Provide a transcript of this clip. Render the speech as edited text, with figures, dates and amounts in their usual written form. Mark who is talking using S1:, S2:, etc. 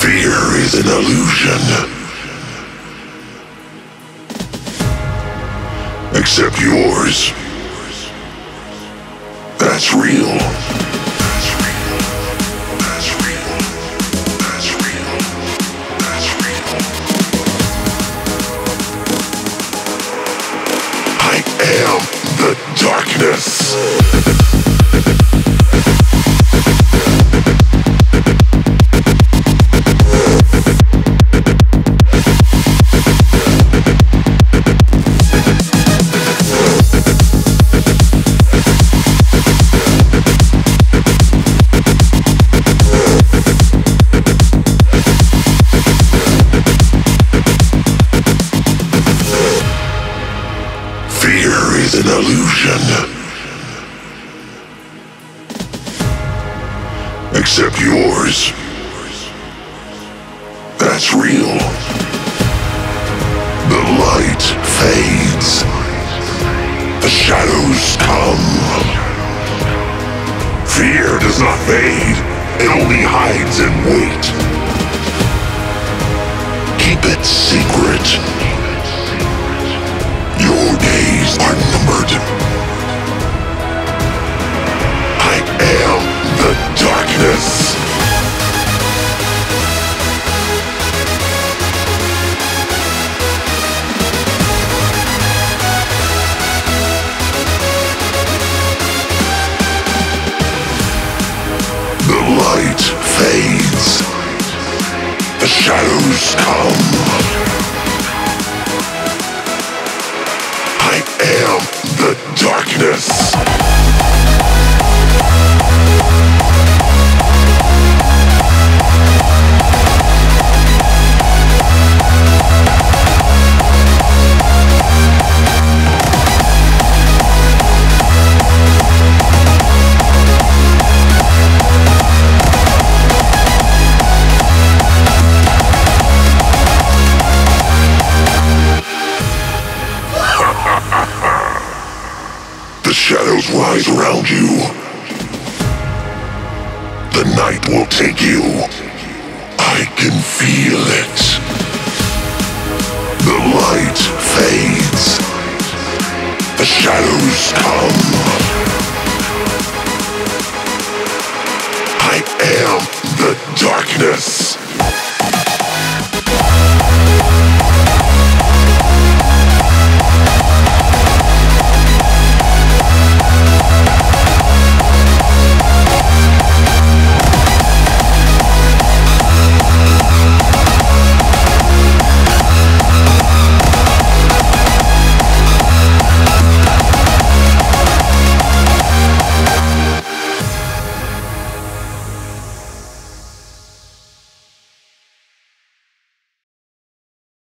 S1: Fear is an illusion. Except yours. That's real. I am the darkness. Fear is an illusion. Except yours. That's real. The light fades. The shadows come. Fear does not fade. It only hides in wait. Keep it secret. Your days are numbered. I am the darkness. The light fades. The shadows come. I am the darkness. The shadows rise around you. The night will take you. I can feel it. The light fades. The shadows come.